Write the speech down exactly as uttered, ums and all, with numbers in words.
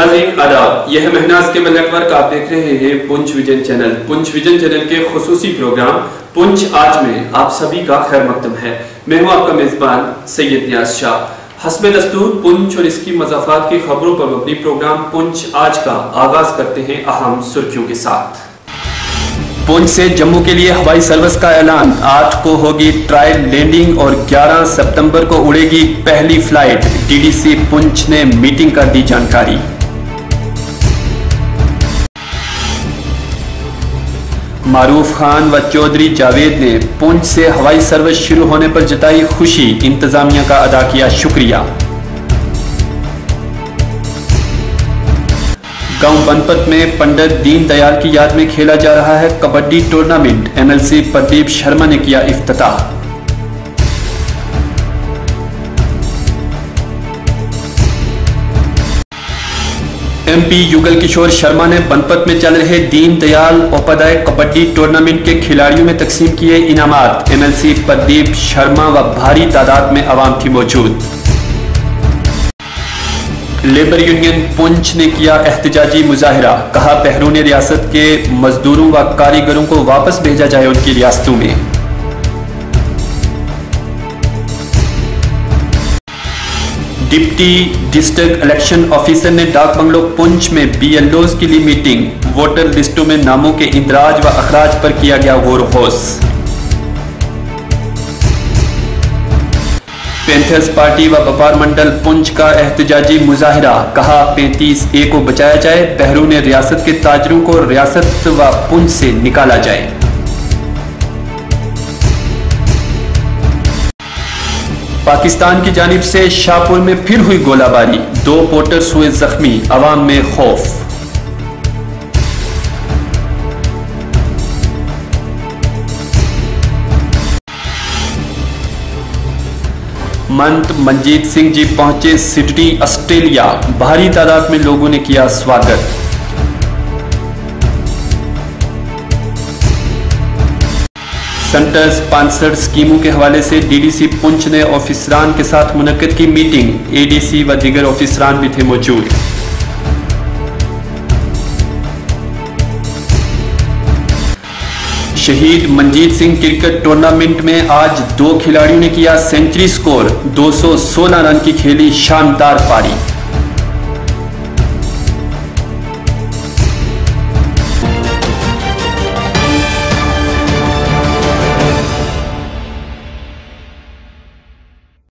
नाज़रीन आदाब, यह महनाज केबल नेटवर्क आप देख रहे हैं Poonch vision channel. Poonch vision channel के खुसूसी प्रोग्राम पुंछ आज में आप सभी का खैर मकदम है। मैं हूं आपका मेजबान सैयद नियाज शाह। हस्बे दस्तूर पुंछ और इसकी मज़ाफ़ात की खबरों पर मबनी प्रोग्राम पुंछ आज का आगाज करते हैं अहम सुर्खियों के साथ। पुंछ से जम्मू के लिए हवाई सर्विस का ऐलान। आठ को होगी ट्रायल लैंडिंग और ग्यारह सितंबर को उड़ेगी पहली फ्लाइट। डीडीसी पुंछ ने मीटिंग कर दी जानकारी। मारूफ खान व चौधरी जावेद ने पुंछ से हवाई सर्विस शुरू होने पर जताई खुशी। इंतजामिया का अदा किया शुक्रिया। गांव बनपत में पंडित दीनदयाल की याद में खेला जा रहा है कबड्डी टूर्नामेंट। एमएलसी प्रदीप शर्मा ने किया इफ्तिताह। एमपी युगल किशोर शर्मा ने बनपत में चल रहे दीनदयाल उपाध्याय कबड्डी टूर्नामेंट के खिलाड़ियों में तकसीम किए इनामात। एमएलसी प्रदीप शर्मा व भारी तादाद में आवाम थी मौजूद। लेबर यूनियन पुंछ ने किया एहतजाजी मुजाहिरा। कहा बहरून रियासत के मजदूरों व कारीगरों को वापस भेजा जाए उनकी रियासतों में। डिप्टी डिस्ट्रिक्ट इलेक्शन ऑफिसर ने डाक बंगलो पुंछ में बीएलओज के लिए मीटिंग। वोटर लिस्टों में नामों के इंदराज व अखराज पर किया गया गौर होश। पैंथर्स पार्टी व व्यापार मंडल पुंछ का एहतजाजी मुजाहिरा। कहा पैंतीस ए को बचाया जाए, बहरून रियासत के ताजरों को रियासत व पुंछ से निकाला जाए। पाकिस्तान की जानिब से शाहपुर में फिर हुई गोलाबारी। दो पोर्टर्स हुए जख्मी, अवाम में खौफ। मंत मंजीत सिंह जी पहुंचे सिडनी ऑस्ट्रेलिया। भारी तादाद में लोगों ने किया स्वागत। सेंटर स्पॉन्सर्ड स्कीमों के हवाले से डीडीसी पुंछ ने ऑफिसरान के साथ मुनक्किद की मीटिंग। एडीसी व दीगर ऑफिसरान भी थे मौजूद। शहीद मंजीत सिंह क्रिकेट टूर्नामेंट में आज दो खिलाड़ियों ने किया सेंचुरी स्कोर। दो सौ सोलह रन की खेली शानदार पारी।